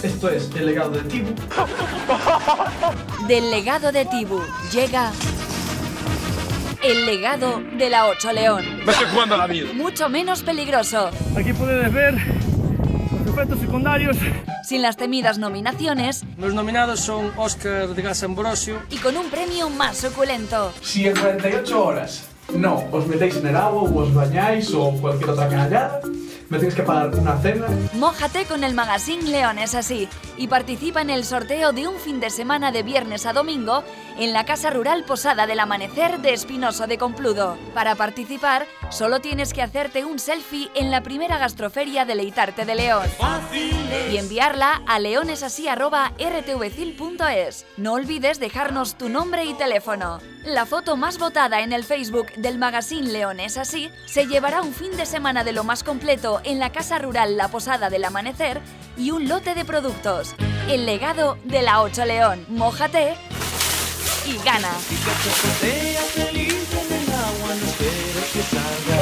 Esto es el legado de Tibu. Del legado de Tibu llega el legado de la Ocho León. Me estoy jugando la vida. Mucho menos peligroso. Aquí puedes ver los efectos secundarios. Sin las temidas nominaciones. Los nominados son Óscar de Gas Ambrosio. Y con un premio más suculento. Si en 48 horas no os metéis en el agua o os bañáis o cualquier otra canallada, me tenéis que pagar una cena. Mójate con el Magazine León es así y participa en el sorteo de un fin de semana de viernes a domingo en la Casa Rural Posada del Amanecer de Espinoso de Compludo. Para participar, solo tienes que hacerte un selfie en la primera gastroferia Deleitarte de León y enviarla a leonesasí@rtvcil.es. No olvides dejarnos tu nombre y teléfono. La foto más votada en el Facebook del Magazine León es así se llevará un fin de semana de lo más completo en la Casa Rural La Posada del Amanecer y un lote de productos. El legado de la Ocho León. Mójate y gana. Y que te feliz en el agua, no esperes que salga.